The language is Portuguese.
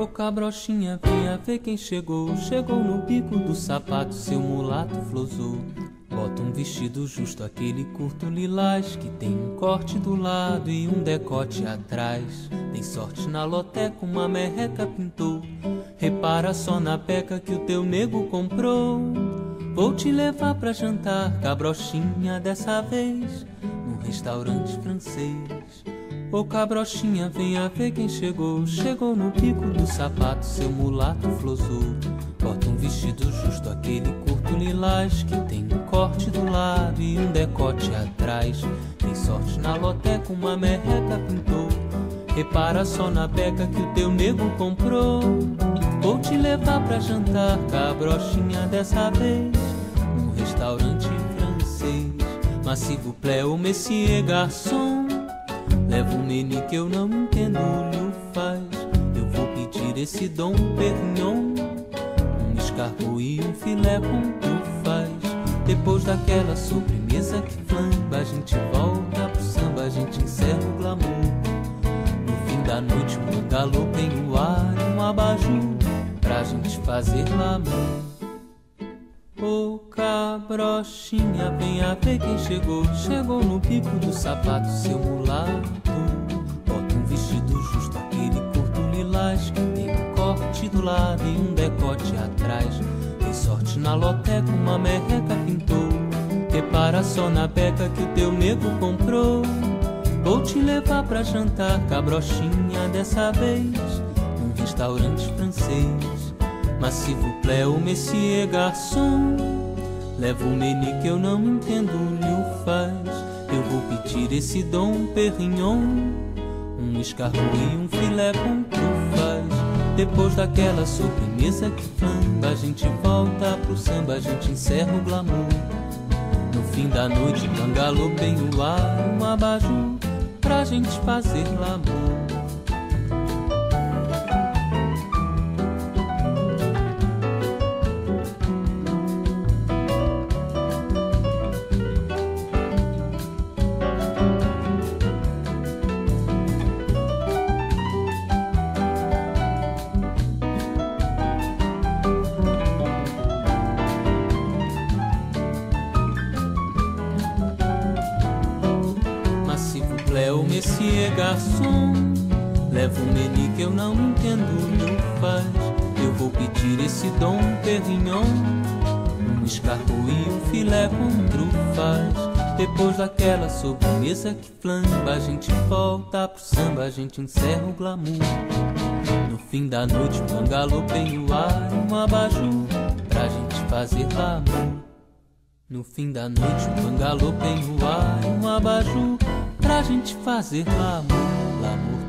Ô cabrochinha, venha ver quem chegou. Chegou no bico do sapato, seu mulato flosou. Bota um vestido justo, aquele curto lilás, que tem um corte do lado e um decote atrás. Tem sorte na loteca, uma merreca pintou. Repara só na peca que o teu nego comprou. Vou te levar pra jantar, cabrochinha, dessa vez, num restaurante francês. Ô cabrochinha, venha ver quem chegou. Chegou no bico do sapato, seu mulato flosou. Bota um vestido justo, aquele curto lilás, que tem um corte do lado e um decote atrás. Tem sorte na loteca, uma merreca pintou. Repara só na beca que o teu nego comprou. Vou te levar pra jantar, cabrochinha, dessa vez, num restaurante francês. Mas s'il vous plaît, ô monsieur garçom, leva um menu que eu não entendo, lhe faz. Eu vou pedir esse Dom Perignon, um escargot e um filé com trufas. Depois daquela sobremesa que flamba, a gente volta pro samba, a gente encerra o glamour. No fim da noite, um galope em o ar, um abajur, pra gente fazer l'amour. Ô cabrochinha, venha ver quem chegou. Chegou no bico do sapato, seu mulato. Bota um vestido justo, aquele curto lilás, que tem um corte do lado e um decote atrás. Tem sorte na loteca, uma merreca pintou. Repara só na beca que o teu nego comprou. Vou te levar pra jantar, cabrochinha, dessa vez, num restaurante francês. Mas s'il vous plaît, ô monsieur garçom, leva um menu que eu não entendo, lhe faz. Eu vou pedir esse Dom Perignon, um escargot e um filé com trufas. Depois daquela sobremesa que flamba, a gente volta pro samba, a gente encerra o glamour. No fim da noite, um galope em o ar, um abajur, pra gente fazer l'amour. Ô monsieur garçom, leva um menu que eu não entendo, lhe faz. Eu vou pedir esse Dom Perignon, um escargot e um filé com trufas. Depois daquela sobremesa que flamba, a gente volta pro samba, a gente encerra o glamour. No fim da noite, um galope em o ar, um abajur, pra gente fazer l'amour. No fim da noite, um galope em o ar, um abajur, pra gente fazer l'amour, l'amour.